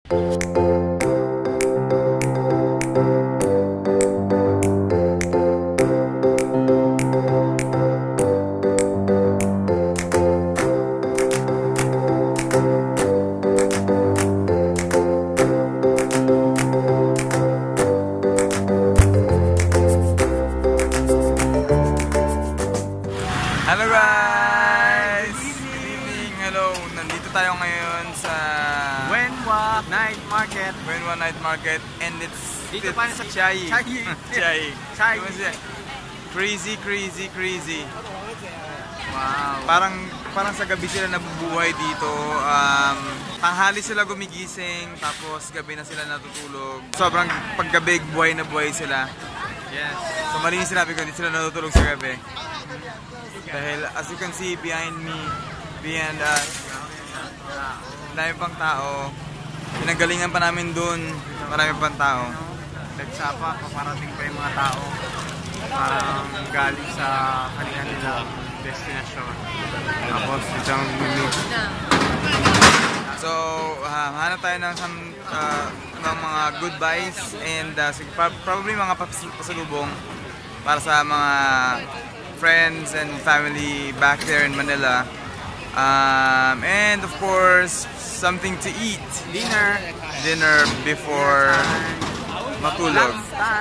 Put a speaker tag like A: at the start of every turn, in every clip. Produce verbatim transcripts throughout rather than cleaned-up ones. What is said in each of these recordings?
A: Hello guys! Good evening! Hello! Nandito tayo ngayon sa
B: Wenhua Night Market.
A: Wenhua Night Market and it's
B: Dito pa sa
A: Chiayi.
B: Chiayi.
A: Chiayi.
B: Chiayi.
A: Crazy, crazy, crazy.
B: Wow.
A: Parang parang sa gabi sila nabubuhay dito. Um, tanghali sila gumigising, tapos gabi na sila natutulog. Sobrang paggabi, buhay na buhay sila.
B: Yes.
A: So mali yung sinabi ko, hindi sila natutulog sa gabi. Dahil as you can see behind me, behind us, dami pang tao. Pinagalingan pa namin dun, marami pang tao.
B: Nagsapa, paparating pa yung mga tao. Parang galing sa kanila nilang destinasyon. Tapos isang mimig.
A: So, uh, hanap tayo ng, some, uh, ng mga goodbyes and uh, probably mga pasalubong para sa mga friends and family back there in Manila, um, and of course something to eat,
B: Dinner.
A: dinner before matulog.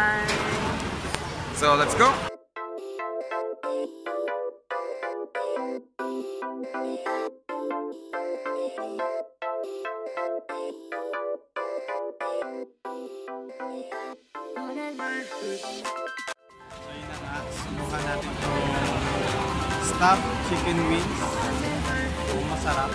A: So let's go.
B: So yun na nga, subukan natin itong stuffed chicken wings. Kung masarap.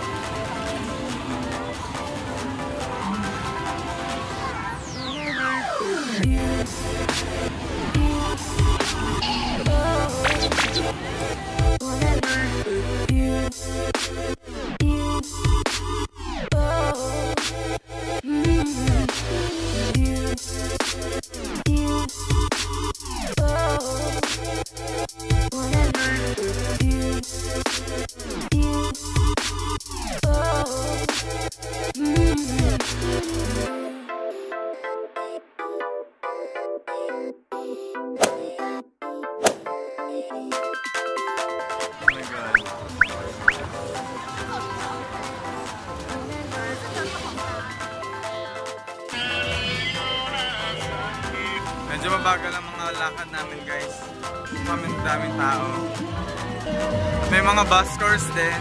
A: Medyo mabagal ang mga lakad namin guys. Kami daming tao. May mga buskers din.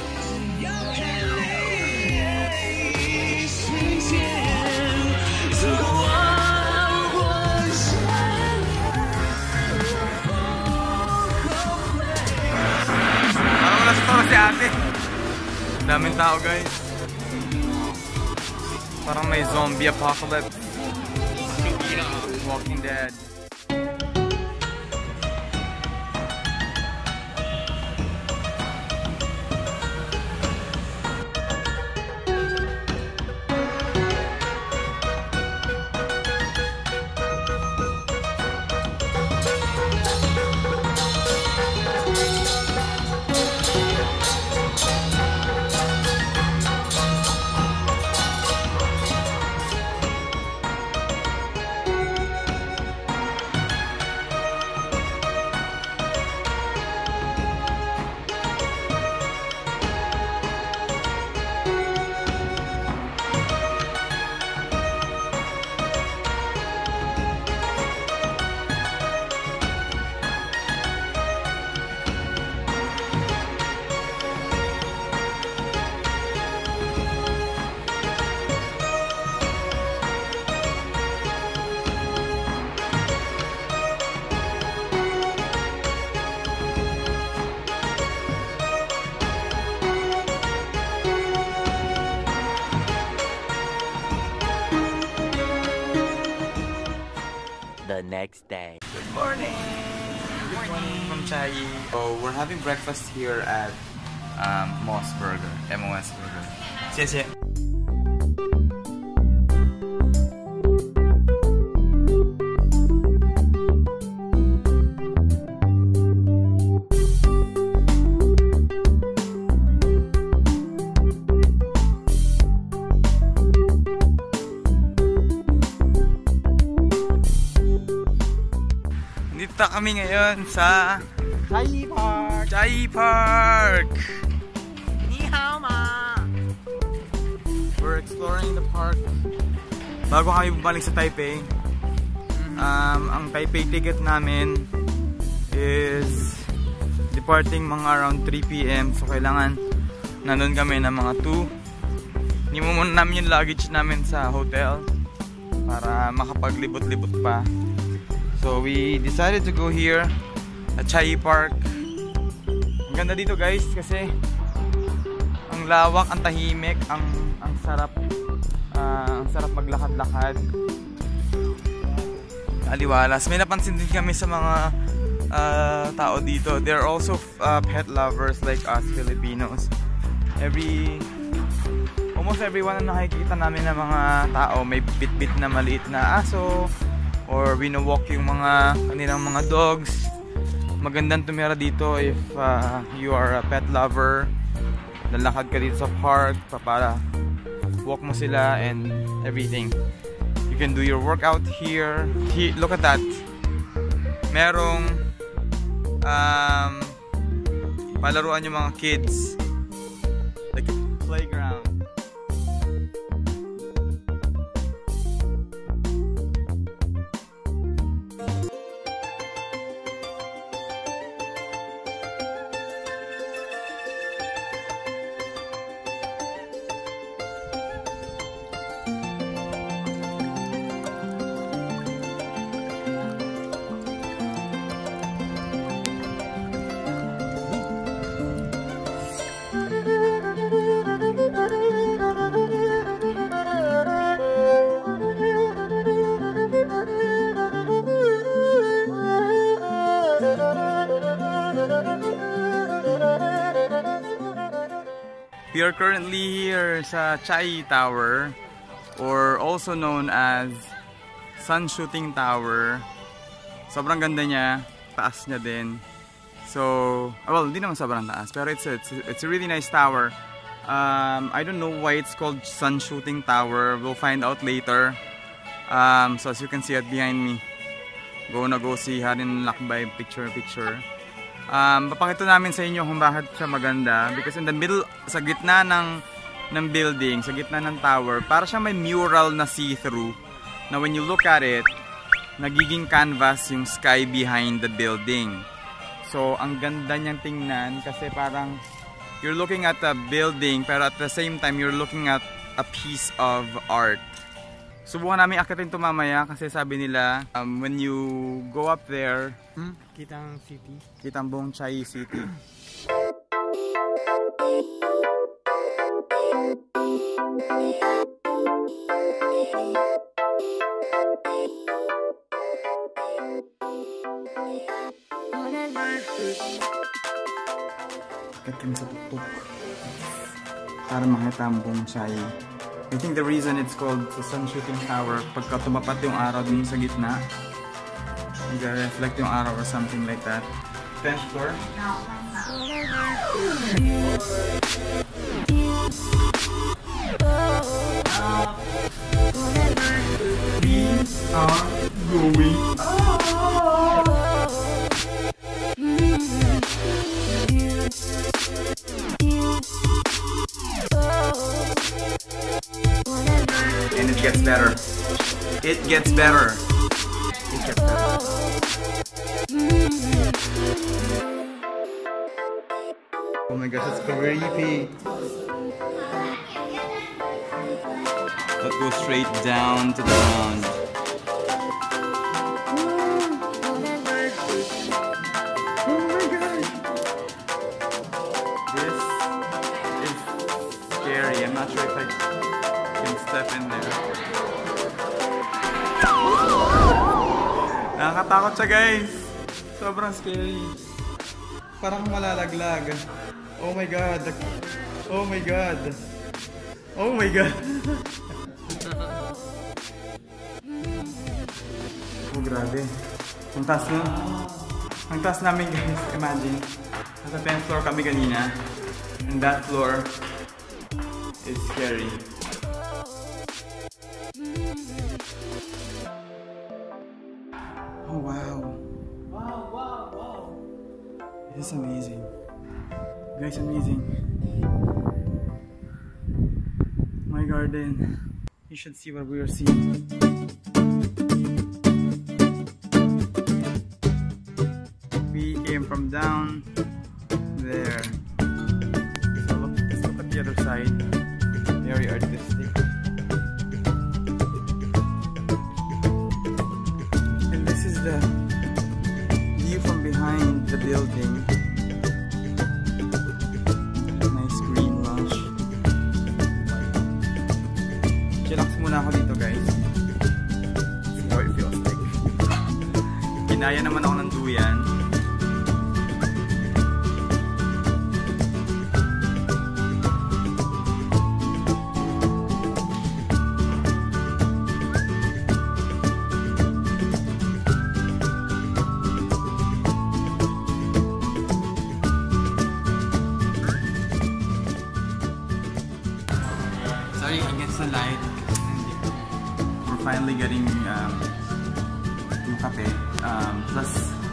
A: Parang wala sa tao si ate. Daming tao guys. Parang may zombie apocalypse. Walking Dead.
C: The next day.
A: Good morning! Good morning from Chiayi. So we're having breakfast here at um, Moss Burger, M O S Burger. 谢谢. Pupunta kami ngayon sa
B: Chiayi Park!
A: Chiayi Park!
B: Ni hao ma!
A: We're exploring the park. Bago kami bumalik sa Taipei, um, ang Taipei ticket namin is departing mga around three p m So kailangan nandun kami ng mga two. Hindi mo muna namin yung luggage namin sa hotel para makapaglibot-libot pa. So we decided to go here at Chiayi Park. Ang ganda dito guys kasi ang lawak, ang tahimik, ang ang sarap uh, ang sarap maglakad-lakad. Aliwalas. May napansin din kami sa mga uh, tao dito. They're also uh, pet lovers like us Filipinos. Every almost everyone na nakikita namin ng mga tao may bit-bit na maliit na aso or wino-walk yung mga kanilang mga dogs. Magandang tumira dito if uh, you are a pet lover. Lalakad ka dito sa park, para walk mo sila and everything. You can do your workout here. He, look at that. Merong um, palaruan yung mga kids. Like a playground. We are currently here sa Chiayi Tower, or also known as Sun Shooting Tower. Sobrang ganda niya, taas niya din. So, well, hindi naman sobrang taas, pero it's a, it's a, it's a really nice tower. Um, I don't know why it's called Sun Shooting Tower. We'll find out later. Um, so as you can see it behind me, go na go see Harin Lakbay picture picture. Um, papakita namin sa inyo kung bakit siya maganda because in the middle, sa gitna ng ng building, sa gitna ng tower, para siya may mural na see-through na when you look at it, nagiging canvas yung sky behind the building. So ang ganda niyang tingnan kasi parang you're looking at a building pero at the same time you're looking at a piece of art. Subukan namin akitin ito mamaya kasi sabi nila um, when you go up there,
B: hmm? Kitang city.
A: Kitang buong Chiayi City. Akit kami sa tuktok para makita ang buong Chiayi. I think the reason it's called the Sun Shooting Tower, pagka tumapat yung araw dun sa gitna, nag-reflect yung araw or something like that. tenth floor. We are going up. And it gets better. It gets better. It gets better. Oh my gosh, it's creepy. Let's go straight down to the ground. Oh my gosh. This is scary. I'm not sure if I can step in there. Nakakatakot siya guys. Sobrang scary. Parang malalaglag. Oh my god. Oh my god. Oh my god. Oh grabe. Ang taas no? Ang taas namin guys. Imagine. Nasa tenth floor kami kanina. And that floor is scary. Oh wow. This is amazing. Guys, amazing. My garden. You should see what we are seeing. We came from down there. So look, let's look at the other side. Very artistic. And this is the view from behind the building. Nice green lush. Chillax muna ako dito, guys. See how it feels like. Kinaya naman ako ng duyan. Sorry against the light. We're finally getting um, yung kape. Um, plus